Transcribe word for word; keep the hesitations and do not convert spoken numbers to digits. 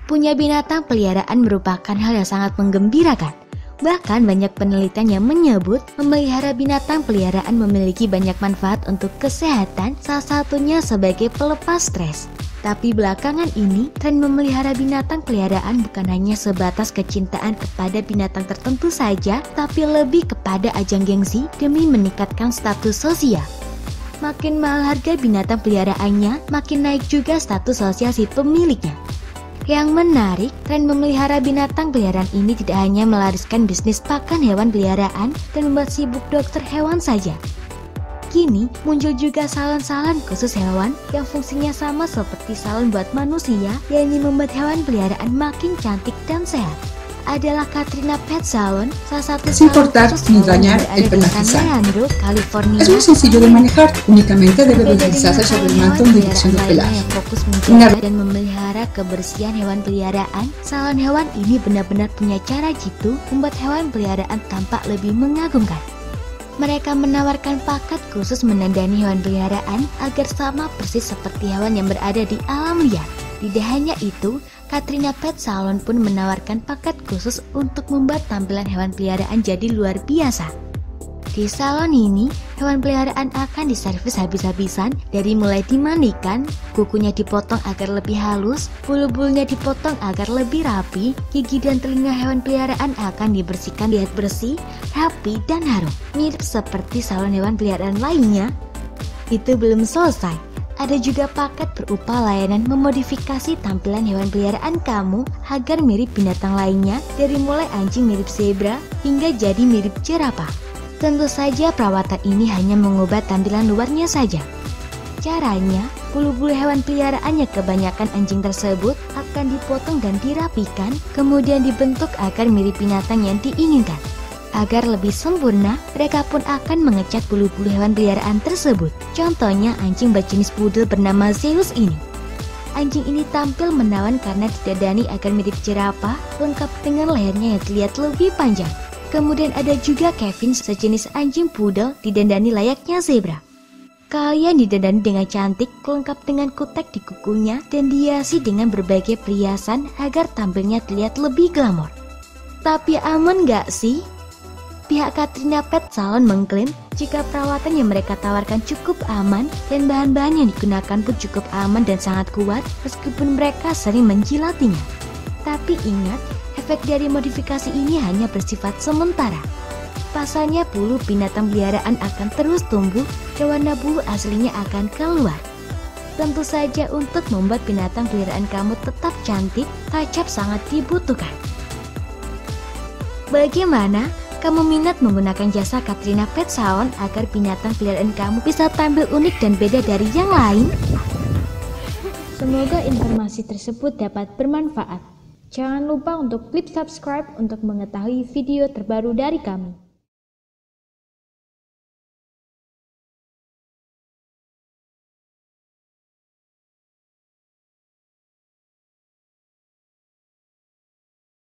Punya binatang peliharaan merupakan hal yang sangat menggembirakan. Bahkan banyak penelitian yang menyebut memelihara binatang peliharaan memiliki banyak manfaat untuk kesehatan, salah satunya sebagai pelepas stres. Tapi belakangan ini, tren memelihara binatang peliharaan bukan hanya sebatas kecintaan kepada binatang tertentu saja, tapi lebih kepada ajang gengsi demi meningkatkan status sosial. Makin mahal harga binatang peliharaannya, makin naik juga status sosial si pemiliknya. Yang menarik, tren memelihara binatang peliharaan ini tidak hanya melariskan bisnis pakan hewan peliharaan dan membuat sibuk dokter hewan saja. Kini muncul juga salon-salon khusus hewan yang fungsinya sama seperti salon buat manusia, yakni membuat hewan peliharaan makin cantik dan sehat. Adalah Katrina Pet Salon, salah satu Es importante sin dañar el San Leandro, California. Es muy sencillo de manejar, únicamente debe utilizarse sobre el manto en dirección del pelaje. Fokus menjaga dan memelihara kebersihan hewan peliharaan, salon hewan ini benar-benar punya cara jitu membuat hewan peliharaan tampak lebih mengagumkan. Mereka menawarkan paket khusus mendandani hewan peliharaan agar sama persis seperti hewan yang berada di alam liar. Tidak hanya itu, Katrina Pet Salon pun menawarkan paket khusus untuk membuat tampilan hewan peliharaan jadi luar biasa. Di salon ini, hewan peliharaan akan diservis habis-habisan, dari mulai dimandikan, kukunya dipotong agar lebih halus, bulu-bulunya dipotong agar lebih rapi, gigi dan telinga hewan peliharaan akan dibersihkan lihat bersih, rapi, dan harum. Mirip seperti salon hewan peliharaan lainnya. Itu belum selesai. Ada juga paket berupa layanan memodifikasi tampilan hewan peliharaan kamu agar mirip binatang lainnya, dari mulai anjing mirip zebra hingga jadi mirip jerapah. Tentu saja perawatan ini hanya mengubah tampilan luarnya saja. Caranya, bulu-bulu hewan peliharaan yang kebanyakan anjing tersebut akan dipotong dan dirapikan, kemudian dibentuk agar mirip binatang yang diinginkan. Agar lebih sempurna, mereka pun akan mengecat bulu-bulu hewan peliharaan tersebut. Contohnya anjing berjenis poodle bernama Zeus ini. Anjing ini tampil menawan karena didandani agar mirip jerapah, lengkap dengan lehernya yang terlihat lebih panjang. Kemudian ada juga Kevin, sejenis anjing poodle didandani layaknya zebra. Kalian didandani dengan cantik, lengkap dengan kutek di kukunya, dan dihiasi dengan berbagai perhiasan agar tampilnya terlihat lebih glamor. Tapi aman gak sih? Pihak Katrina Pet Salon mengklaim jika perawatan yang mereka tawarkan cukup aman dan bahan-bahan yang digunakan pun cukup aman dan sangat kuat meskipun mereka sering menjilatinya. Tapi ingat, efek dari modifikasi ini hanya bersifat sementara. Pasalnya bulu binatang peliharaan akan terus tumbuh dan warna bulu aslinya akan keluar. Tentu saja untuk membuat binatang peliharaan kamu tetap cantik, touch-up sangat dibutuhkan. Bagaimana? Kamu minat menggunakan jasa Katrina Pet Salon agar binatang peliharaan kamu bisa tampil unik dan beda dari yang lain? Semoga informasi tersebut dapat bermanfaat. Jangan lupa untuk klik subscribe untuk mengetahui video terbaru dari kami.